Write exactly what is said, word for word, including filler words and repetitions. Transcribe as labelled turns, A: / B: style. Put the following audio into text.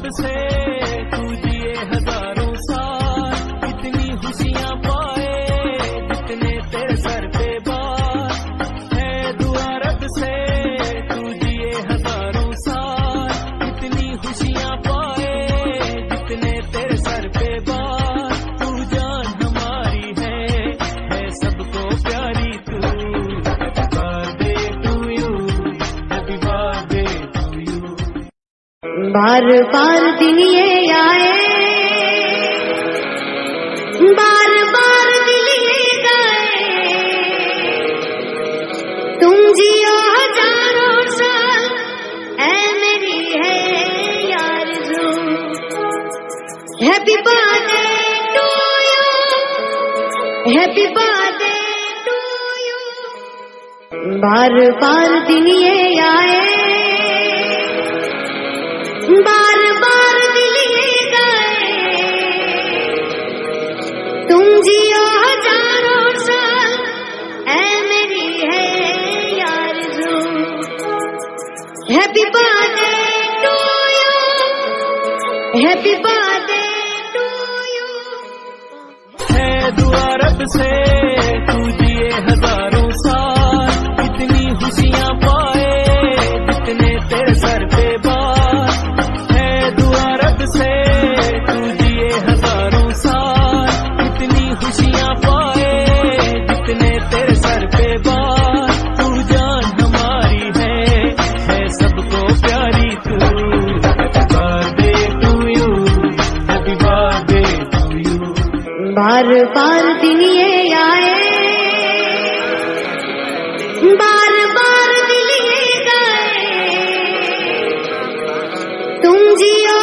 A: रब से तू जिए हजारों साल, इतनी खुशियां पाए जितने तेरे सर पे बार है। दुआ रब से तू जिए हजारों साल, इतनी खुशियां पाए जितने तेरे सर पे बार। तू जान हमारी है है सबको प्यारी तू। Happy birthday to you, happy birthday to you.
B: बार बार दिन ये आए, बार बार दिल ये गाए, तुम जियो हजारों साल ऐ मेरी है आरज़ू। Happy birthday to you, happy birthday to you. बार बार दिन ये आए, बार बार दिल ये गाए, तुम जियो हजारों साल ऐ मेरी है आरज़ू। Happy birthday to you, happy birthday to you.
A: है दुआ रब से तू जिए हजारों साल, इतनी खुशियां पाए जितने तेरे सर पे बार है। दुआ रब से तू जिए हजारों साल, इतनी खुशियां पाए जितने तेरे सर पे बार। तू जान हमारी है है सबको प्यारी तू। Happy birthday to you, happy birthday to you.
B: बार बार दिन ये आए, बार बार दिल ये गाए, तुम जियो